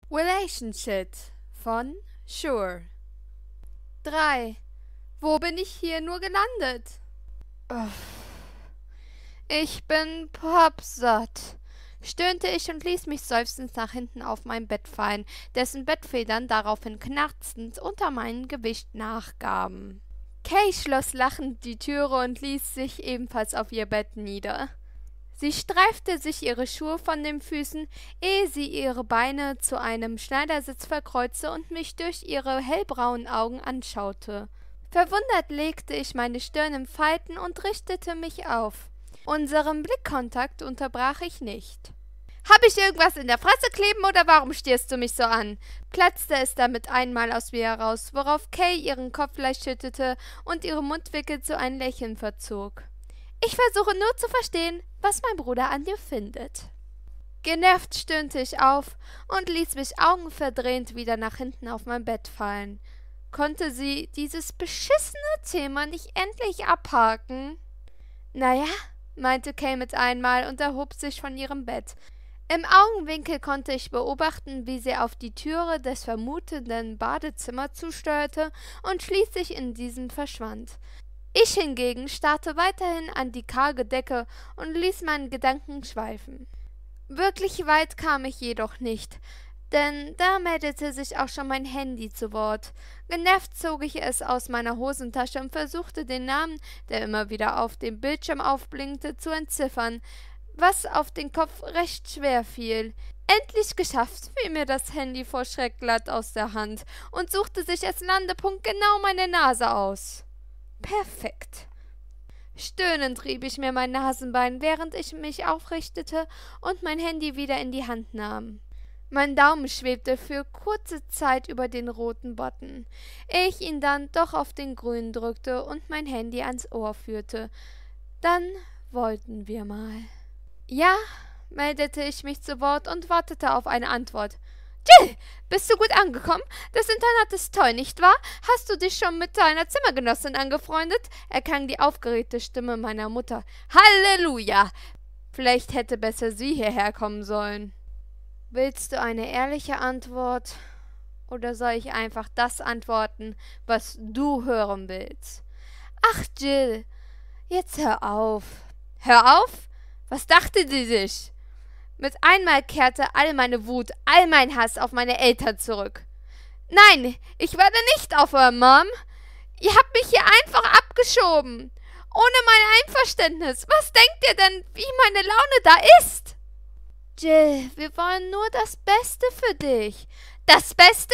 Relationship von Sure. 3. Wo bin ich hier nur gelandet? Ich bin pappsatt, stöhnte ich und ließ mich seufzend nach hinten auf mein Bett fallen, dessen Bettfedern daraufhin knarzend unter meinem Gewicht nachgaben. Kay schloss lachend die Türe und ließ sich ebenfalls auf ihr Bett nieder. Sie streifte sich ihre Schuhe von den Füßen, ehe sie ihre Beine zu einem Schneidersitz verkreuzte und mich durch ihre hellbraunen Augen anschaute. Verwundert legte ich meine Stirn in Falten und richtete mich auf. Unseren Blickkontakt unterbrach ich nicht. »Hab ich irgendwas in der Fresse kleben oder warum stierst du mich so an?« platzte es damit einmal aus mir heraus, worauf Kay ihren Kopf leicht schüttelte und ihre Mundwinkel zu einem Lächeln verzog. »Ich versuche nur zu verstehen, was mein Bruder an dir findet.« Genervt stöhnte ich auf und ließ mich augenverdrehend wieder nach hinten auf mein Bett fallen. Konnte sie dieses beschissene Thema nicht endlich abhaken? »Naja«, meinte Kay mit einmal und erhob sich von ihrem Bett. Im Augenwinkel konnte ich beobachten, wie sie auf die Türe des vermuteten Badezimmers zusteuerte und schließlich in diesem verschwand. Ich hingegen starrte weiterhin an die karge Decke und ließ meinen Gedanken schweifen. Wirklich weit kam ich jedoch nicht, denn da meldete sich auch schon mein Handy zu Wort. Genervt zog ich es aus meiner Hosentasche und versuchte den Namen, der immer wieder auf dem Bildschirm aufblinkte, zu entziffern, was auf den Kopf recht schwer fiel. Endlich geschafft, fiel mir das Handy vor Schreck glatt aus der Hand und suchte sich als Landepunkt genau meine Nase aus. Perfekt. Stöhnend rieb ich mir mein Nasenbein, während ich mich aufrichtete und mein Handy wieder in die Hand nahm. Mein Daumen schwebte für kurze Zeit über den roten Button, ehe ich ihn dann doch auf den grünen drückte und mein Handy ans Ohr führte. Dann wollten wir mal. »Ja«, meldete ich mich zu Wort und wartete auf eine Antwort. »Jill, bist du gut angekommen? Das Internat ist toll, nicht wahr? Hast du dich schon mit deiner Zimmergenossin angefreundet?« erklang die aufgeregte Stimme meiner Mutter. »Halleluja! Vielleicht hätte besser sie hierher kommen sollen.« »Willst du eine ehrliche Antwort? Oder soll ich einfach das antworten, was du hören willst?« »Ach, Jill, jetzt hör auf.« »Hör auf? Was dachte sie sich?« Mit einmal kehrte all meine Wut, all mein Hass auf meine Eltern zurück. »Nein, ich werde nicht aufhören, Mom. Ihr habt mich hier einfach abgeschoben. Ohne mein Einverständnis. Was denkt ihr denn, wie meine Laune da ist?« »Jill, wir wollen nur das Beste für dich.« »Das Beste?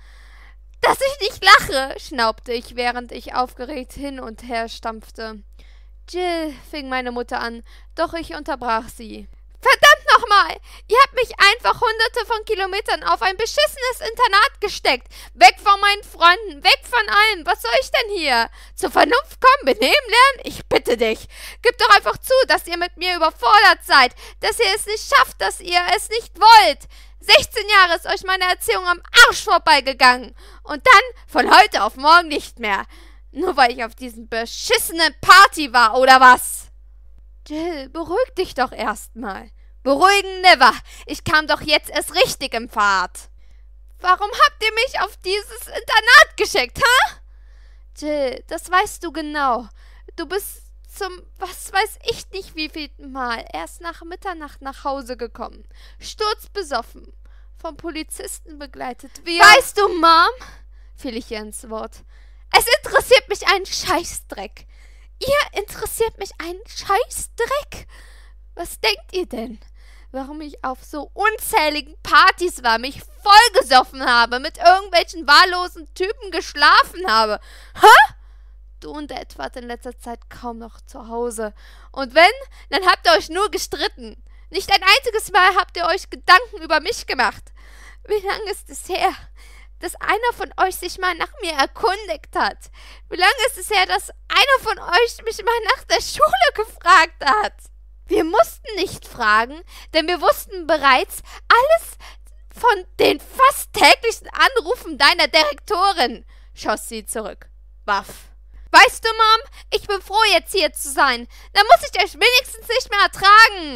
Dass ich nicht lache«, schnaubte ich, während ich aufgeregt hin und her stampfte. »Jill«, fing meine Mutter an, doch ich unterbrach sie. »Verdammt nochmal! Ihr habt mich einfach hunderte von Kilometern auf ein beschissenes Internat gesteckt. Weg von meinen Freunden, weg von allem. Was soll ich denn hier? Zur Vernunft kommen, benehmen lernen? Ich bitte dich. Gib doch einfach zu, dass ihr mit mir überfordert seid, dass ihr es nicht schafft, dass ihr es nicht wollt. 16 Jahre ist euch meine Erziehung am Arsch vorbeigegangen. Und dann von heute auf morgen nicht mehr. Nur weil ich auf diesen beschissenen Party war, oder was?« »Jill, beruhig dich doch erstmal.« »Beruhigen never. Ich kam doch jetzt erst richtig in Fahrt.« »Warum habt ihr mich auf dieses Internat geschickt, hä?« »Jill, das weißt du genau. Du bist zum, was weiß ich nicht wievielten Mal, erst nach Mitternacht nach Hause gekommen. Sturzbesoffen. Vom Polizisten begleitet. »Weißt du, Mom«, fiel ich ihr ins Wort, »es interessiert mich einen Scheißdreck. Ihr interessiert mich einen Scheißdreck. Was denkt ihr denn? Warum ich auf so unzähligen Partys war, mich vollgesoffen habe, mit irgendwelchen wahllosen Typen geschlafen habe? Hä? Du und Ed wart in letzter Zeit kaum noch zu Hause. Und wenn, dann habt ihr euch nur gestritten. Nicht ein einziges Mal habt ihr euch Gedanken über mich gemacht. Wie lange ist es her, dass einer von euch sich mal nach mir erkundigt hat? Wie lange ist es her, dass einer von euch mich mal nach der Schule gefragt hat? Wir mussten nicht fragen, denn wir wussten bereits alles von den fast täglichen Anrufen deiner Direktorin«, schoss sie zurück. Baff. »Weißt du, Mom, ich bin froh, jetzt hier zu sein. Dann muss ich euch wenigstens nicht mehr ertragen.«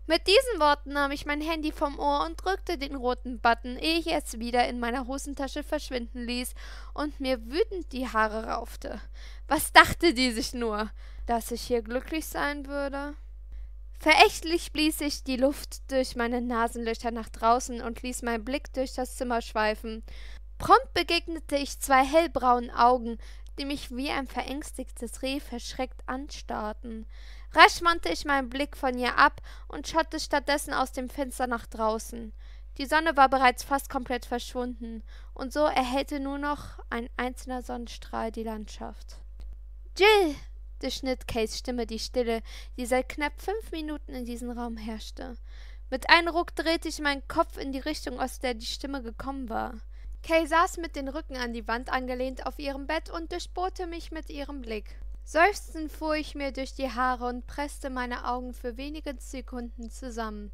Mit diesen Worten nahm ich mein Handy vom Ohr und drückte den roten Button, ehe ich es wieder in meiner Hosentasche verschwinden ließ und mir wütend die Haare raufte. Was dachte die sich nur? Dass ich hier glücklich sein würde? Verächtlich blies ich die Luft durch meine Nasenlöcher nach draußen und ließ meinen Blick durch das Zimmer schweifen. Prompt begegnete ich zwei hellbraunen Augen, die mich wie ein verängstigtes Reh verschreckt anstarrten. Rasch wandte ich meinen Blick von ihr ab und schaute stattdessen aus dem Fenster nach draußen. Die Sonne war bereits fast komplett verschwunden, und so erhellte nur noch ein einzelner Sonnenstrahl die Landschaft. »Jill«, durchschnitt Kays Stimme die Stille, die seit knapp 5 Minuten in diesem Raum herrschte. Mit einem Ruck drehte ich meinen Kopf in die Richtung, aus der die Stimme gekommen war. Kay saß mit dem Rücken an die Wand angelehnt auf ihrem Bett und durchbohrte mich mit ihrem Blick. Seufzend fuhr ich mir durch die Haare und presste meine Augen für wenige Sekunden zusammen,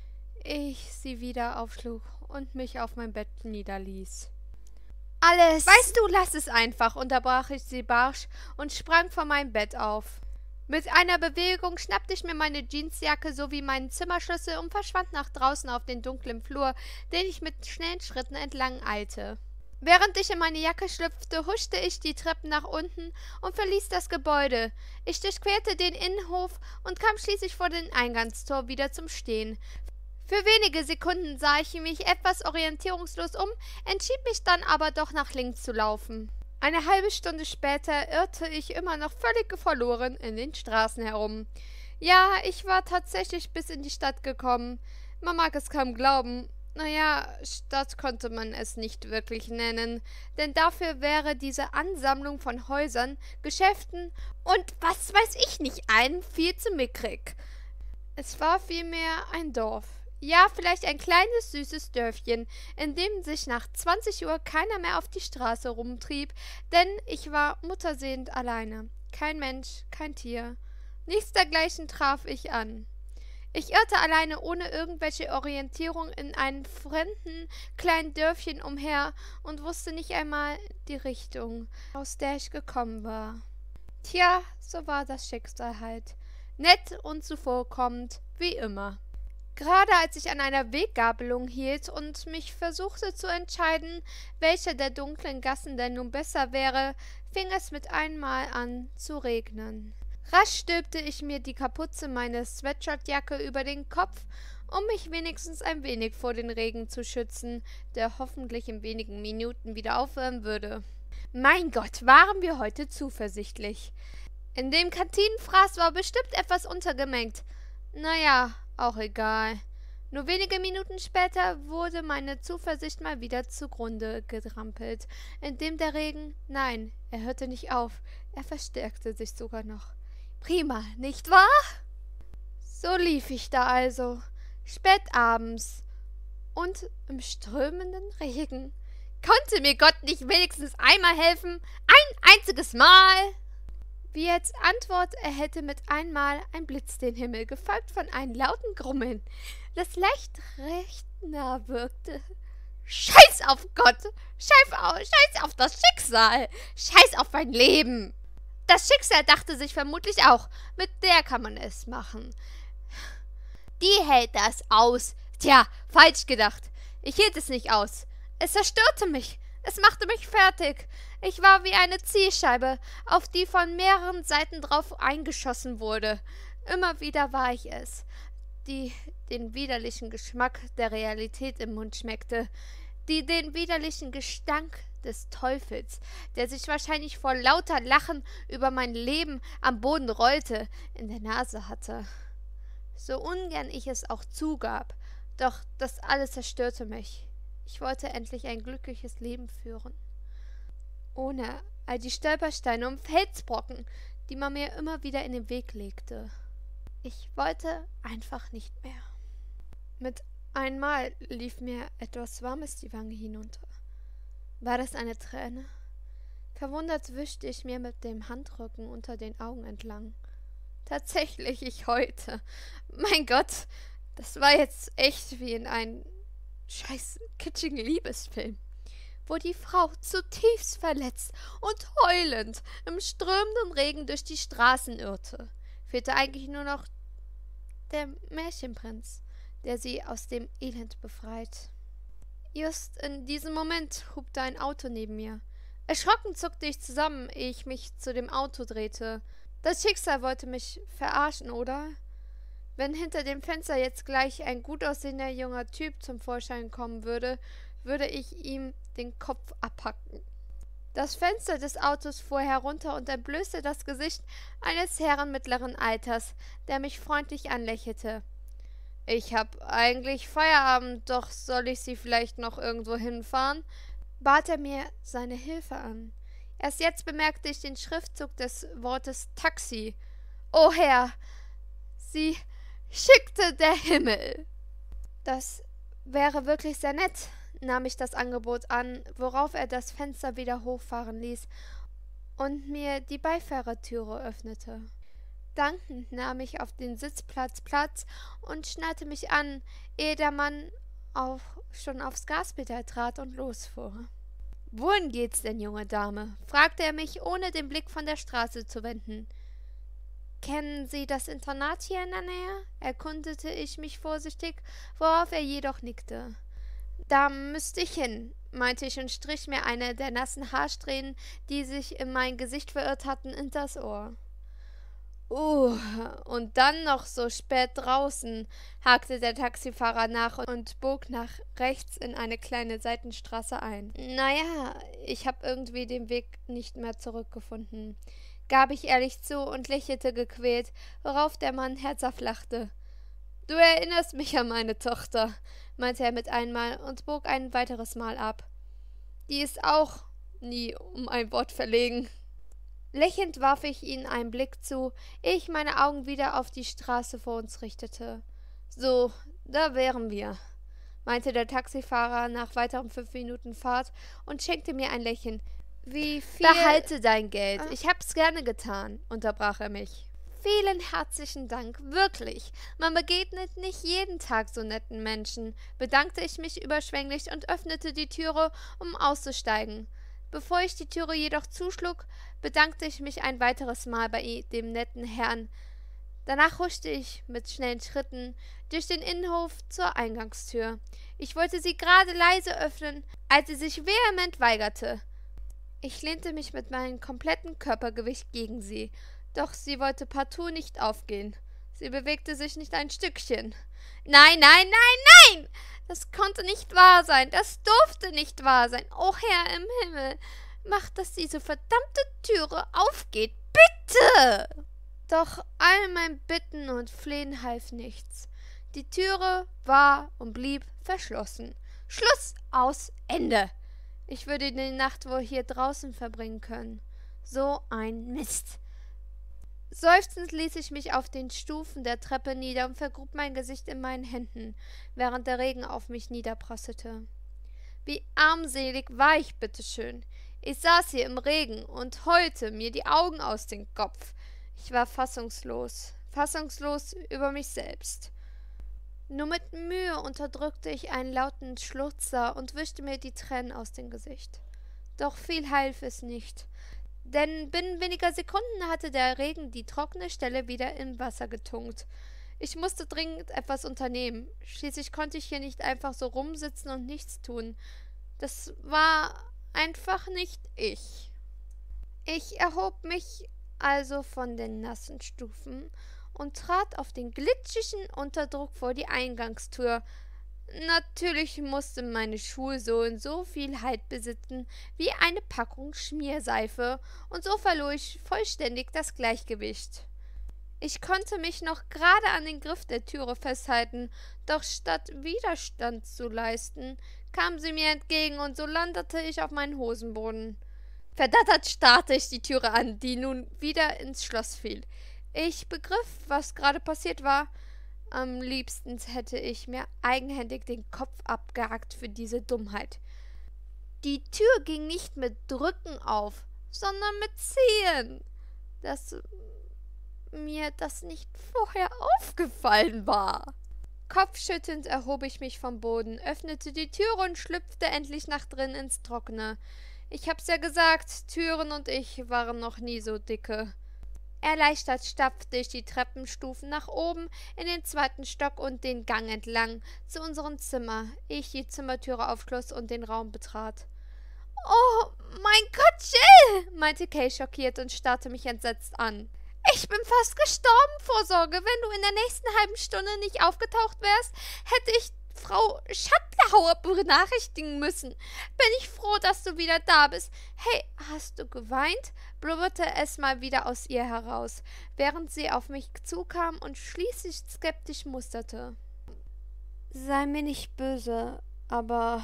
ehe ich sie wieder aufschlug und mich auf mein Bett niederließ. »Alles...« »Weißt du, lass es einfach«, unterbrach ich sie barsch und sprang von meinem Bett auf. Mit einer Bewegung schnappte ich mir meine Jeansjacke sowie meinen Zimmerschlüssel und verschwand nach draußen auf den dunklen Flur, den ich mit schnellen Schritten entlang eilte. Während ich in meine Jacke schlüpfte, huschte ich die Treppen nach unten und verließ das Gebäude. Ich durchquerte den Innenhof und kam schließlich vor dem Eingangstor wieder zum Stehen. Für wenige Sekunden sah ich mich etwas orientierungslos um, entschied mich dann aber doch nach links zu laufen. Eine halbe Stunde später irrte ich immer noch völlig verloren in den Straßen herum. Ja, ich war tatsächlich bis in die Stadt gekommen. Man mag es kaum glauben. Naja, Stadt konnte man es nicht wirklich nennen, denn dafür wäre diese Ansammlung von Häusern, Geschäften und was weiß ich nicht ein viel zu mickrig. Es war vielmehr ein Dorf. Ja, vielleicht ein kleines, süßes Dörfchen, in dem sich nach 20 Uhr keiner mehr auf die Straße rumtrieb, denn ich war muttersehend alleine. Kein Mensch, kein Tier. Nichts dergleichen traf ich an. Ich irrte alleine ohne irgendwelche Orientierung in einem fremden kleinen Dörfchen umher und wusste nicht einmal die Richtung, aus der ich gekommen war. Tja, so war das Schicksal halt. Nett und zuvorkommend, wie immer. Gerade als ich an einer Weggabelung hielt und mich versuchte zu entscheiden, welche der dunklen Gassen denn nun besser wäre, fing es mit einmal an zu regnen. Rasch stülpte ich mir die Kapuze meiner Sweatshirtjacke über den Kopf, um mich wenigstens ein wenig vor den Regen zu schützen, der hoffentlich in wenigen Minuten wieder aufhören würde. Mein Gott, waren wir heute zuversichtlich. In dem Kantinenfraß war bestimmt etwas untergemengt. Naja, auch egal. Nur wenige Minuten später wurde meine Zuversicht mal wieder zugrunde gerampelt, indem der Regen, nein, er hörte nicht auf, er verstärkte sich sogar noch. Prima, nicht wahr? So lief ich da also, spät abends und im strömenden Regen. Konnte mir Gott nicht wenigstens einmal helfen? Ein einziges Mal? Wie als Antwort erhellte mit einmal ein Blitz den Himmel, gefolgt von einem lauten Grummeln, das leicht recht nah wirkte. Scheiß auf Gott! Scheiß auf das Schicksal! Scheiß auf mein Leben! Das Schicksal dachte sich vermutlich auch, mit der kann man es machen. Die hält das aus. Tja, falsch gedacht. Ich hielt es nicht aus. Es zerstörte mich. Es machte mich fertig. Ich war wie eine Zielscheibe, auf die von mehreren Seiten drauf eingeschossen wurde. Immer wieder war ich es, die den widerlichen Geschmack der Realität im Mund schmeckte, die den widerlichen Gestank des Teufels, der sich wahrscheinlich vor lauter Lachen über mein Leben am Boden rollte, in der Nase hatte. So ungern ich es auch zugab, doch das alles zerstörte mich. Ich wollte endlich ein glückliches Leben führen. Ohne all die Stolpersteine und Felsbrocken, die man mir immer wieder in den Weg legte. Ich wollte einfach nicht mehr. Mit einmal lief mir etwas Warmes die Wange hinunter. War das eine Träne? Verwundert wischte ich mir mit dem Handrücken unter den Augen entlang. Tatsächlich, ich heute. Mein Gott, das war jetzt echt wie in einem scheiß kitschigen Liebesfilm, wo die Frau zutiefst verletzt und heulend im strömenden Regen durch die Straßen irrte. Fehlte eigentlich nur noch der Märchenprinz, der sie aus dem Elend befreit. Just in diesem Moment hupte ein Auto neben mir. Erschrocken zuckte ich zusammen, ehe ich mich zu dem Auto drehte. Das Schicksal wollte mich verarschen, oder? Wenn hinter dem Fenster jetzt gleich ein gut aussehender junger Typ zum Vorschein kommen würde, würde ich ihm den Kopf abhacken. Das Fenster des Autos fuhr herunter und entblößte das Gesicht eines Herrn mittleren Alters, der mich freundlich anlächelte. »Ich hab eigentlich Feierabend, doch soll ich Sie vielleicht noch irgendwo hinfahren?« bat er mir seine Hilfe an. Erst jetzt bemerkte ich den Schriftzug des Wortes Taxi. »O Herr, Sie schickte der Himmel!« »Das wäre wirklich sehr nett«, nahm ich das Angebot an, worauf er das Fenster wieder hochfahren ließ und mir die Beifahrertüre öffnete. Dankend nahm ich auf den Sitzplatz Platz und schnallte mich an, ehe der Mann auch schon aufs Gaspedal trat und losfuhr. »Wohin geht's denn, junge Dame?« fragte er mich, ohne den Blick von der Straße zu wenden. »Kennen Sie das Internat hier in der Nähe?« erkundete ich mich vorsichtig, worauf er jedoch nickte. »Da müsste ich hin«, meinte ich und strich mir eine der nassen Haarsträhnen, die sich in mein Gesicht verirrt hatten, hinters Ohr. Und dann noch so spät draußen«, hakte der Taxifahrer nach und bog nach rechts in eine kleine Seitenstraße ein. »Naja, ich habe irgendwie den Weg nicht mehr zurückgefunden«, gab ich ehrlich zu und lächelte gequält, worauf der Mann herzhaft lachte. »Du erinnerst mich an meine Tochter«, meinte er mit einmal und bog ein weiteres Mal ab. »Die ist auch nie um ein Wort verlegen.« Lächelnd warf ich ihnen einen Blick zu, ehe ich meine Augen wieder auf die Straße vor uns richtete. »So, da wären wir«, meinte der Taxifahrer nach weiteren 5 Minuten Fahrt und schenkte mir ein Lächeln. »Wie viel...« »Behalte dein Geld. Ich hab's gerne getan«, unterbrach er mich. »Vielen herzlichen Dank, wirklich. Man begegnet nicht jeden Tag so netten Menschen«, bedankte ich mich überschwänglich und öffnete die Türe, um auszusteigen. Bevor ich die Türe jedoch zuschlug, bedankte ich mich ein weiteres Mal bei dem netten Herrn. Danach huschte ich mit schnellen Schritten durch den Innenhof zur Eingangstür. Ich wollte sie gerade leise öffnen, als sie sich vehement weigerte. Ich lehnte mich mit meinem kompletten Körpergewicht gegen sie, doch sie wollte partout nicht aufgehen. Sie bewegte sich nicht ein Stückchen. »Nein, nein, nein, nein! Das konnte nicht wahr sein, das durfte nicht wahr sein. O Herr im Himmel, mach, dass diese verdammte Türe aufgeht, bitte!« Doch all mein Bitten und Flehen half nichts. Die Türe war und blieb verschlossen. Schluss, aus, Ende. Ich würde die Nacht wohl hier draußen verbringen können. So ein Mist. Seufzend ließ ich mich auf den Stufen der Treppe nieder und vergrub mein Gesicht in meinen Händen, während der Regen auf mich niederprasselte. Wie armselig war ich, bitteschön. Ich saß hier im Regen und heulte mir die Augen aus dem Kopf. Ich war fassungslos über mich selbst. Nur mit Mühe unterdrückte ich einen lauten Schluchzer und wischte mir die Tränen aus dem Gesicht. Doch viel half es nicht. Denn binnen weniger Sekunden hatte der Regen die trockene Stelle wieder in Wasser getunkt. Ich musste dringend etwas unternehmen. Schließlich konnte ich hier nicht einfach so rumsitzen und nichts tun. Das war einfach nicht ich. Ich erhob mich also von den nassen Stufen und trat auf den glitschigen Unterdruck vor die Eingangstür. Natürlich musste meine Schulsohlen so viel Halt besitzen wie eine Packung Schmierseife, und so verlor ich vollständig das Gleichgewicht. Ich konnte mich noch gerade an den Griff der Türe festhalten, doch statt Widerstand zu leisten, kam sie mir entgegen und so landete ich auf meinen Hosenboden. Verdattert starrte ich die Türe an, die nun wieder ins Schloss fiel. Ich begriff, was gerade passiert war. Am liebsten hätte ich mir eigenhändig den Kopf abgehackt für diese Dummheit. Die Tür ging nicht mit Drücken auf, sondern mit Ziehen. Dass mir das nicht vorher aufgefallen war. Kopfschüttelnd erhob ich mich vom Boden, öffnete die Türe und schlüpfte endlich nach drin ins Trockene. Ich hab's ja gesagt, Türen und ich waren noch nie so dicke. Erleichtert stapfte ich die Treppenstufen nach oben in den 2. Stock und den Gang entlang zu unserem Zimmer, ehe ich die Zimmertüre aufschloss und den Raum betrat. »Oh, mein Gott, Jill«, meinte Kay schockiert und starrte mich entsetzt an. »Ich bin fast gestorben vor Sorge. Wenn du in der nächsten halben Stunde nicht aufgetaucht wärst, hätte ich Frau Schattlauer benachrichtigen müssen. Bin ich froh, dass du wieder da bist. Hey, hast du geweint?« blubberte es mal wieder aus ihr heraus, während sie auf mich zukam und schließlich skeptisch musterte. »Sei mir nicht böse, aber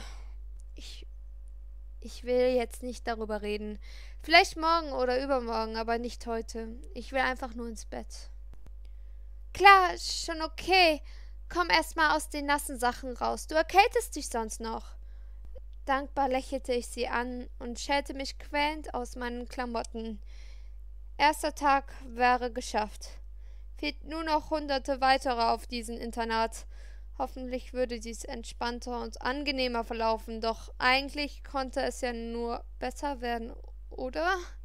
ich will jetzt nicht darüber reden. Vielleicht morgen oder übermorgen, aber nicht heute. Ich will einfach nur ins Bett.« »Klar, schon okay. Komm erst mal aus den nassen Sachen raus. Du erkältest dich sonst noch.« Dankbar lächelte ich sie an und schälte mich quälend aus meinen Klamotten. Erster Tag wäre geschafft. Fehlt nur noch Hunderte weitere auf diesem Internat. Hoffentlich würde dies entspannter und angenehmer verlaufen, doch eigentlich konnte es ja nur besser werden, oder?